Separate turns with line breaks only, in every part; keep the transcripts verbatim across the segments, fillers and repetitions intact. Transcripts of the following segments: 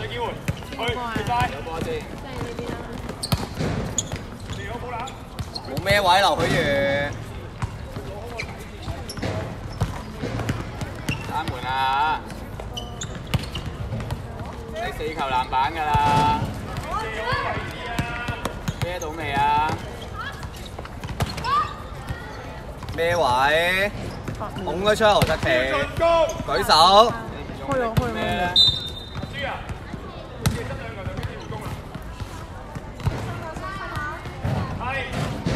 再機會，去接晒。有波先。冇咩位劉許如。打門啊！你四球籃板㗎啦。孭到未啊？咩位？拱咗出何澤奇，舉手。開咗開咗。咩咧？豬啊！你得兩個兩機會攻啦。係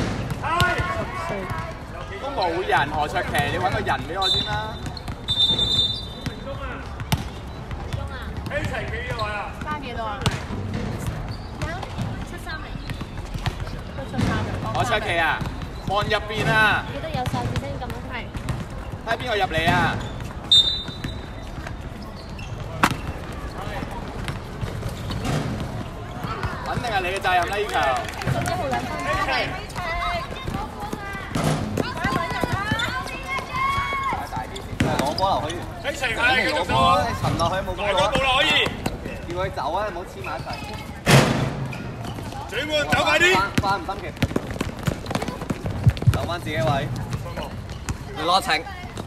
係。都冇人何卓琪，你揾個人俾我先啦。中啊！中啊 ！A 齊幾多位啊？加幾多啊？七三零。都出三零。何卓琪啊！望入邊啊！記得有手指先咁樣係。睇邊個入嚟啊？肯定係你嘅責任啦！呢球。十一號兩分。A 齊。大啲先。攞波留許願。A 齊係攞波，沉落去冇波攞。大個步啦可以。叫佢走啊！唔好黐埋一齊。轉換走快啲。翻唔心奇。留翻自己位，攞情。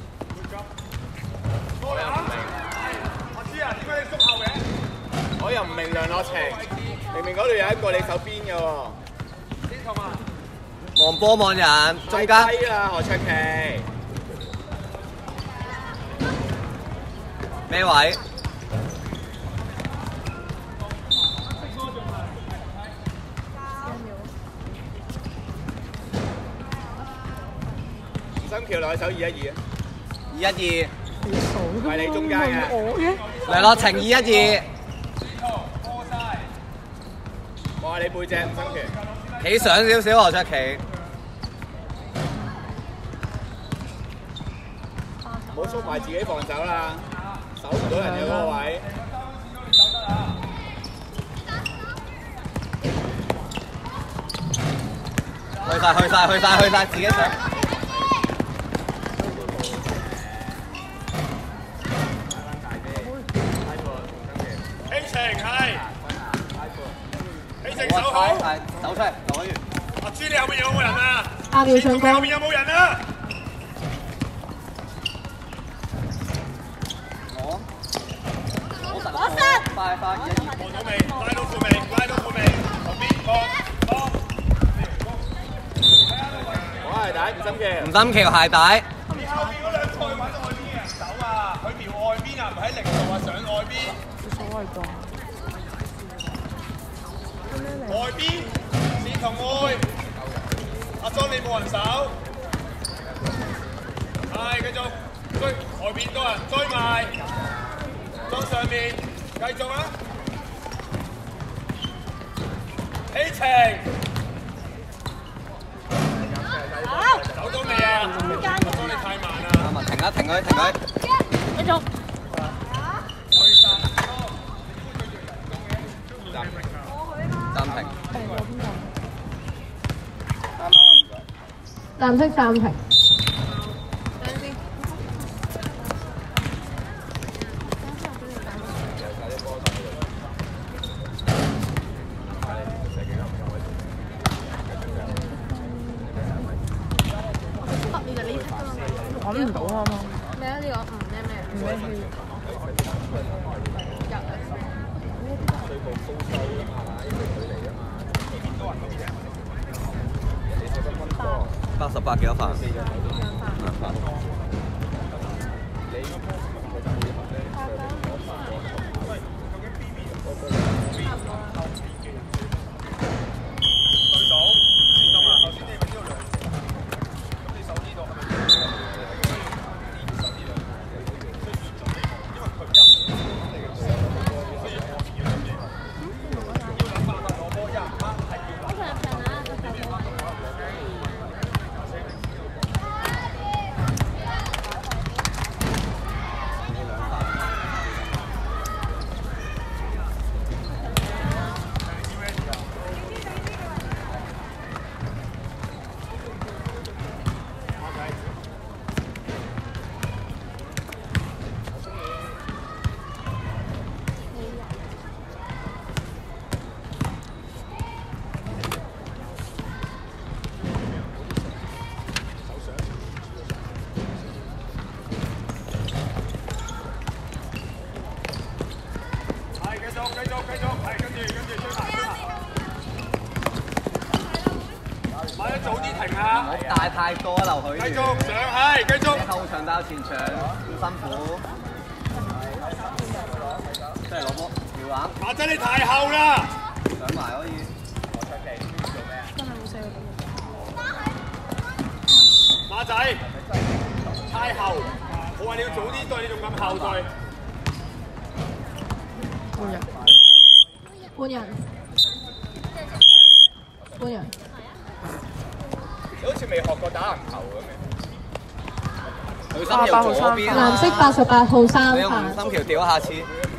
我又唔明，我知啊，點解你縮後嘅？我又唔明梁樂晴，明明嗰度有一個你手邊嘅喎。邊個啊？望波望人，中間。低啦，何卓琪。咩位？心橋落去手二一二啊！二一二，係你中間嘅。梁樂晴二一二。望下你背脊，心橋。企上少少何卓琪。唔好縮埋自己防守啦，守唔到人嘅嗰個位。去晒去晒去晒去晒，自己上。走出嚟，劉許如。阿朱，你後面有冇人啊？阿廖順光。後面有冇人啊？我。我實。快快一二。望到未？拉到褲未？拉到褲未？後邊放放。我鞋帶唔心橋。唔心橋鞋帶。你後邊嗰兩個揾外邊嘅人走啊！佢瞄外邊啊，唔喺零度啊，上外邊。冇所謂㗎。外邊。同會，阿莊你冇人手，係繼續追外邊多人追埋，莊上面繼續啊！起程，走到未啊？阿莊你太慢啦！停啊停佢停佢，繼續。暫停。藍色暫停。揾唔到啊嘛。咩啊？呢個唔咩咩？唔咩戲？八十八幾多分？ 停下，
唔好帶太多啊，劉許。
繼續上，係繼續。
後場打前場，好辛苦。出嚟攞波，吊籃。
馬仔你太後啦！
上埋可以。
真係好犀利。
馬仔太後，我話你要早啲對，你仲咁後對。
換人，換人，換人。
你好似未學過打籃球咁嘅。
佢三條左邊啊！
藍色八十八號三
你用
犯。
三條掉下次。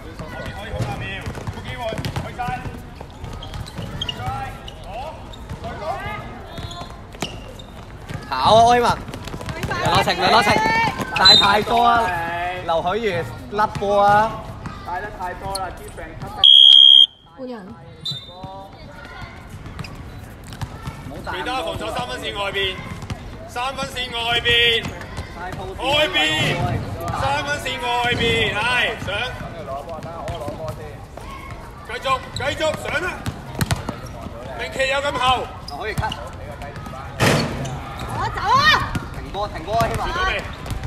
跑啊，威文！梁樂晴，梁樂晴，帶太多啊！劉許如甩波啊！
帶得太多啦，啲病吸得㗎啦。
換人。
其他防守三分線外邊，三分線外邊，外邊，三分線外邊，係上。攞波，等我攞波先。繼續，繼續上啦！明奇有咁後。
可以 cut。
我走啊！
停波，停波啊！希望。
準備。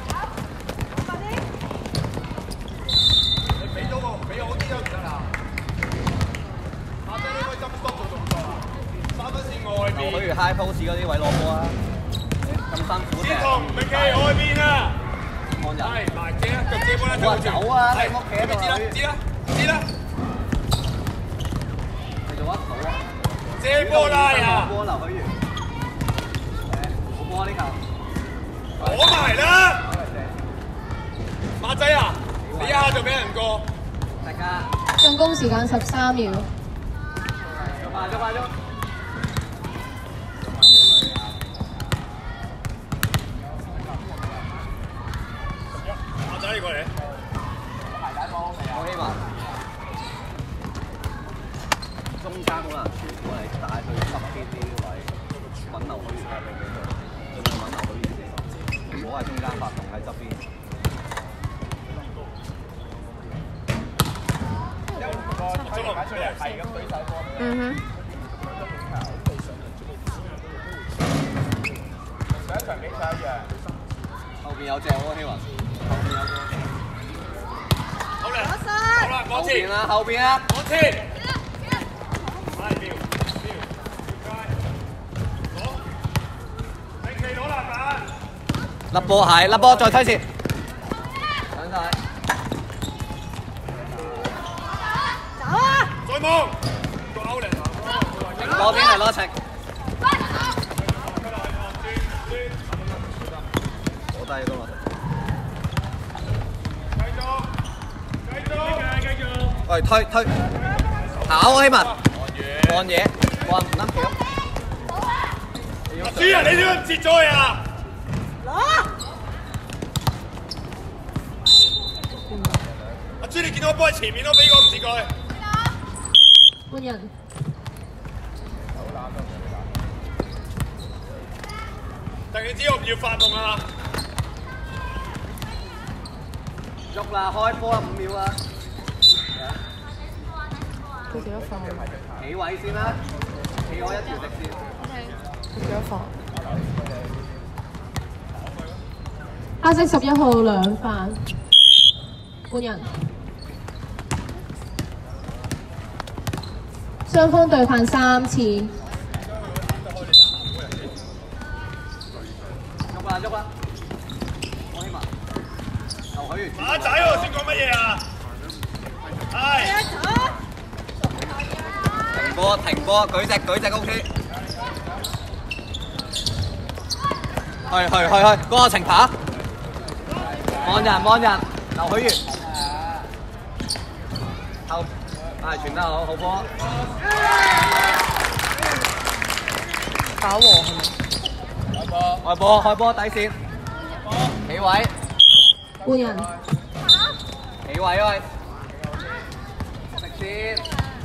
你俾咗個，俾好啲就唔得啦。馬仔呢個針多做動作啊！三分線外邊。
劉許如 high post 嗰啲位攞波啊！咁辛苦嘅。
先同明奇外邊啊！
看人。
係，埋借啊，腳借波啦，
我走啊！
係，
屋企喺度。
知啦，知啦，知啦。
你做得到啊！
借波啦呀！
波劉許如。冇波呢球。
攞埋啦！馬仔啊，你一下就俾人過。
大家。
進攻時間十三秒。
做快咗，快咗。
馬仔過嚟。
我希望中間好難傳過嚟，帶去側邊啲位揾劉許如俾佢，盡量揾劉許如先，唔好喺中間發動喺側邊。
嗯哼。
上一場比賽一樣。
後邊有隻喎，希雲。後邊有個。
好啦，好啦，往前
啦，後邊啊，
往前。快標，標，攞，明奇攞籃板。
甩波係，甩波再推前。上晒。
走啊！
再望，個歐力。
停波邊係攞情。好低都嘛。喂，推推，跑希文，按嘢，按唔啱橋。
阿朱啊，你點解唔接咗佢啊？
攞！
阿朱，你見到個波喺前面都俾我唔接佢。
換人。
但你知我唔要發動啊！
喐啦，開波啦，五秒啊！
佢幾多分？
企位先啦，企我一條直線。
佢幾多分？黑色十一號兩犯。換人。雙方對犯三次。
喐啦喐啦，我希望劉許如。
馬仔喎，先講乜嘢啊？係。
停波停波，舉隻舉隻 O K。去去去去，嗰個程跑。望人望人，劉許如。後係傳得好，好波。
打和係咪？
外波開波底線。起位。
換人。
起位喂。直線。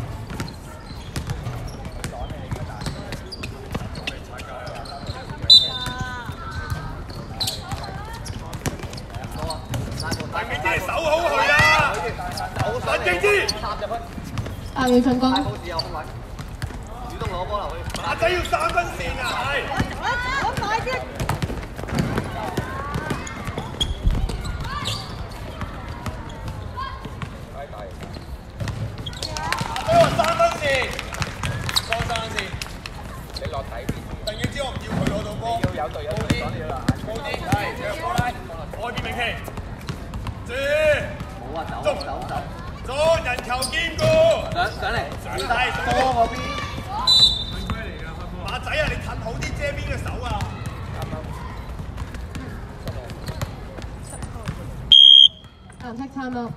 陳敬之守好佢啊！陳敬之
八秒進攻。
主動攞波留去。
馬仔要三分線啊！係。
Take time out.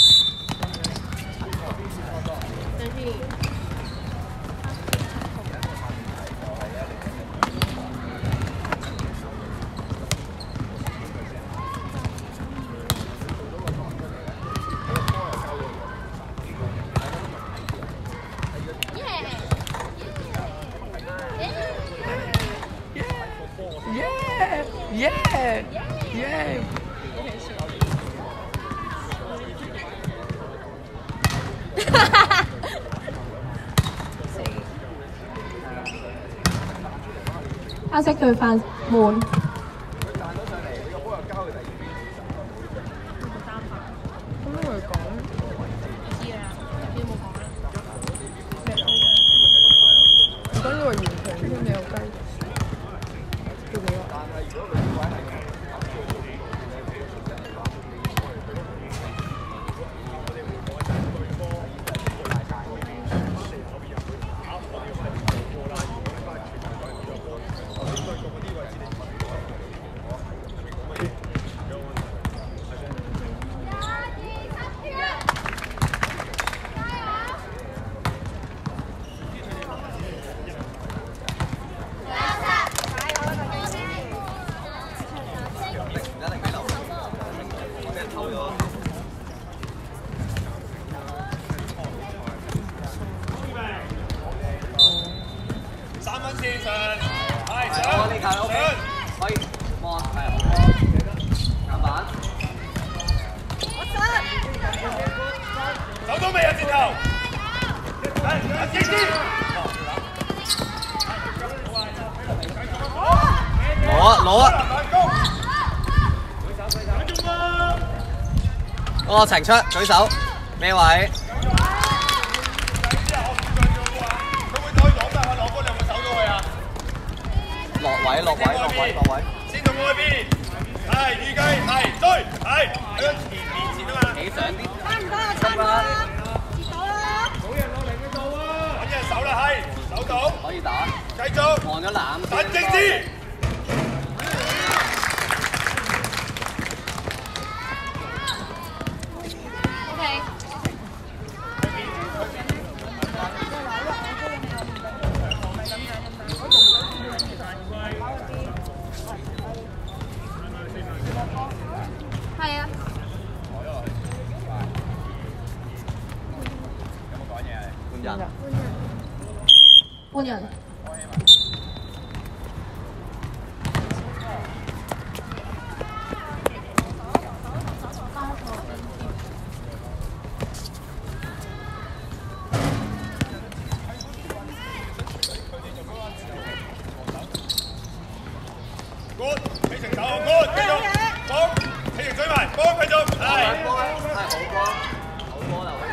thirteen.
Yeah! Yeah! Yeah!
黑色對犯門。
攞啊攞啊！嗰個程出舉手，咩位？落位落位落位落位。先同外邊，係預計係追係喺個前面前啊嘛。企上啲。差唔多啦，差唔多啦，截到啦。冇人落嚟佢度啊！揾隻手啦，係手到。可以打。繼續。望咗攬。等正啲。
係啊。
換人。
換人。
good， 起成手 good， 繼續幫，起成嘴埋，幫繼續，係，係好波，好波啦，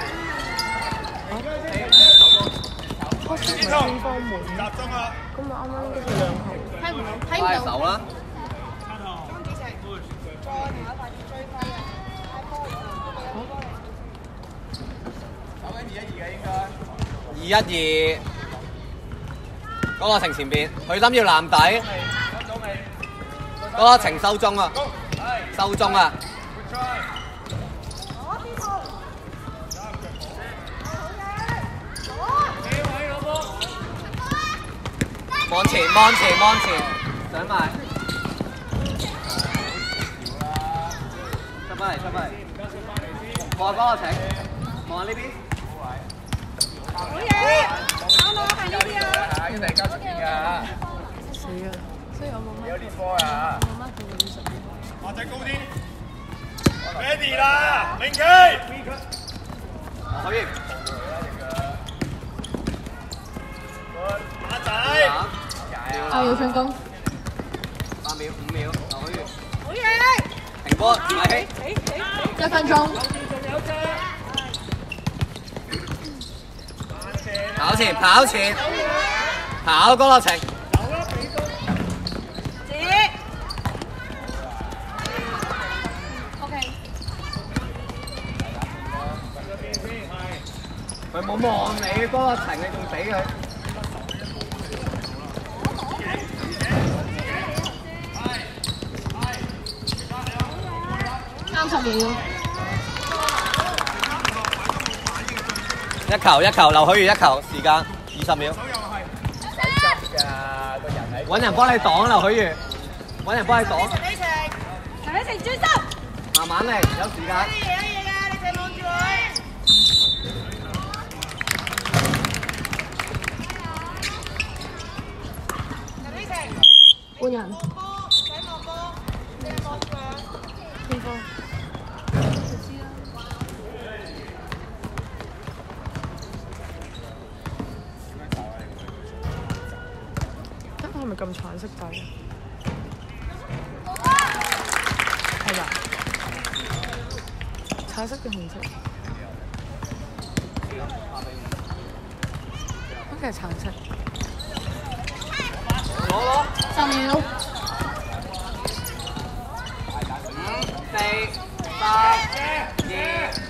先通，集中啊！
咁我啱啱應該係兩號，
睇唔到，睇唔到。
手啦。二一二，嗰個程前邊，佢心要籃底，嗰個程收中啊，收中啊。望前望前望前，上埋，出翻嚟出翻嚟，望嗰個程，望下呢邊。
好嘢！啱啊，係呢啲啊！
一定交出邊㗎。
死啊！所以我冇乜。
有練波啊！
冇乜做五十。
或者高啲。Ready 啦，明琪。
可以。
馬仔。
啊，要進攻。 分鐘。
跑前，跑前，跑高樂晴。佢冇望你，高樂晴你仲俾佢。
三十秒。
一球一球，劉許如一球，時間二十秒。揾人幫你擋，劉許如，揾人幫你擋。
陳美晴，陳美晴專心。
慢慢嚟，有時間。
啲嘢嘢㗎，你淨係望住佢。陳美晴。
換人。
波，使望波，你係望住佢。
邊方？係咪咁橙色底？係吧？橙色定紅色？好似係橙色。
攞攞。
十秒。
五、四、三、二。